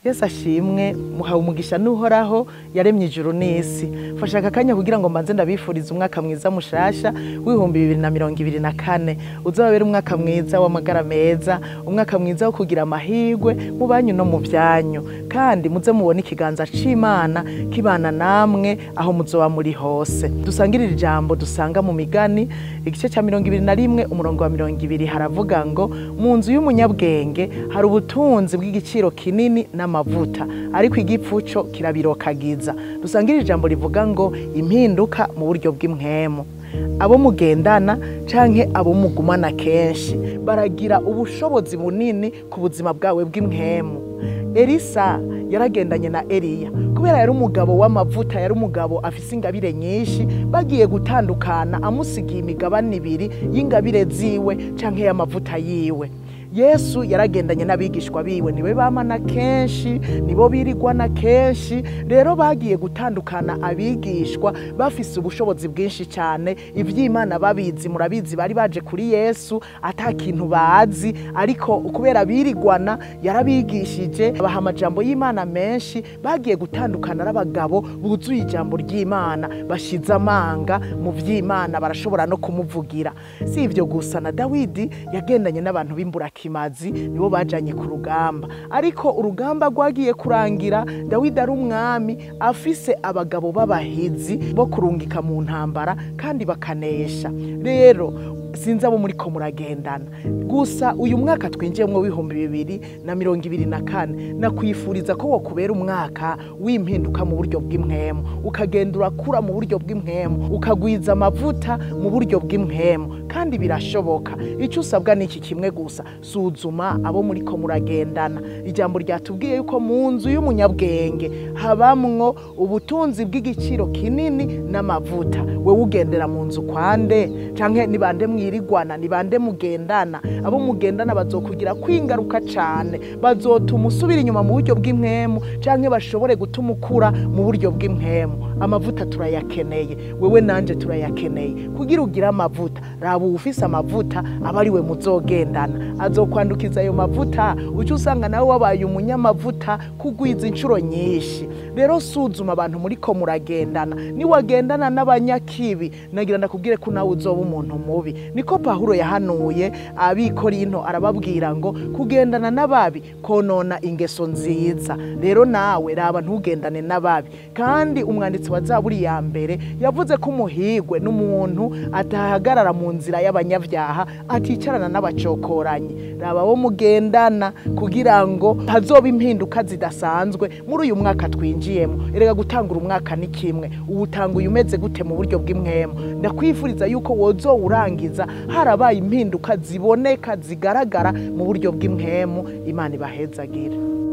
Yesu ashimwe, muhawe umugisha n'uhoraho yaremye ijuru n'isi. Fasha akanya kugira ngo mbanze ndabifuriza umwaka mwiza mushasha w'ibihumbi 2024. Uzababere umwaka mwiza w'amagara meza, umwaka mwiza wo kugira amahirwe mu banyu no mu byanyu, kandi muze mubone ikiganza c'Imana kibana namwe aho muzoba muri hose. Dusangirira ijambo dusanga mu Migani igice ca 21 umurongo wa 20 haravuga ngo mu nzu y'umunyabwenge hari ubutunzi bw'igiciro kinini n'amavuta, ariko igipfuco kirabirokagiza. Dusangirira ijambo rivuga ngo impinduka mu buryo bw'Impwemu. Abo mugendana canke abo mugumana kenshi baragira ubushobozi bunini ku buzima bwawe bw'Impwemu. Elisa yaragendanye na Eliya kubera yari umugabo w'amavuta, yari umugabo afise ingabire nyinshi. Bagiye gutandukana amusigiye imigabane 2 y'ingabire ziwe canke y'amavuta yiwe. Yesu yaragendanye n'abigishwa biwe, niwe bamana kenshi, nibo birigwana kenshi. Rero bagiye gutandukana abigishwa bafise ubushobozi bwinshi cyane, ivy'Imana babizi. Murabizi bari baje kuri Yesu ata kintu bazi, ariko kubera birigwana yarabigishije, abaha amajambo y'Imana menshi. Bagiye gutandukana n'abagabo buzuye ijambo ry'Imana, bashize amanga mu vy'Imana, barashobora no kumuvugira. Si ivyo gusa, na Dawidi yagendanye n'abantu b'imburaki mazi, nibo bajanye ku rugamba. Ariko urugamba rwagiye kurangira, Dawidi ari umwami afise abagabo b'abahizi bo kurungika mu ntambara kandi bakanesha. Rero sinzi abo muriko muragendana, gusa uyu mwaka twinjiyemwo w'ibihumbi 2024 nakwifuriza ko wokubera umwaka w'impinduka mu buryo bw'Impwemu, ukagenda urakura mu buryo bw'Impwemu, ukagwiza amavuta mu buryo bw'Impwemu, kandi birashoboka. Icyo usabwa niki kimwe gusa, suzuma abo muriko muragendana. Ijambo ryatubwiye yuko mu nzu y'umunyabwenge habamwo ubutunzi bw'igiciro kinini n'amavuta. Wewe ugendera mu nzu kwande? Canke ni bande mwirigwana? Ni bande mugendana? Abo mugendana bazokugira kwingaruka cane, bazotuma usubira inyuma mu buryo bw'Impwemu, canke bashobore gutuma ukura mu buryo bw'Impwemu. Amavuta turayakeneye, wewe nanje turayakeneye. Kugira ugira amavuta, raba ufise amavuta abariwe muzogendana, azokwandukiza ayo mavuta, uca usanga nawe wabaye umunyamavuta kugwiza inshuro nyinshi. Rero suzuma abantu muriko muragendana. Ni wagendana n'abanyakibi, nagira ndakubwire ko nawe uzoba umuntu mubi. Niko Pawulo yahanuye Abikorinto, arababwira ngo kugendana n'ababi konona ingeso nziza. Rero nawe raba ntugendane n'ababi. Kandi umwanditsi wa Zaburi ya mbere yavuze ko umuhigwe n'umuntu atahagarara mu nzira y'abanyavyaha, aticarana n'abacokoranyi. Raba wo mugendana kugira ngo hazoba impinduka zidasanzwe muri uyu mwaka twinjiyemo. Erega gutangura umwaka ni kimwe, uwutanguye umeze gute mu buryo bw'Impwemu. Ndakwifuriza yuko wozowurangiza harabaye impinduka ziboneka zigaragara mu buryo bw'Impwemu. Imana ibahezagire.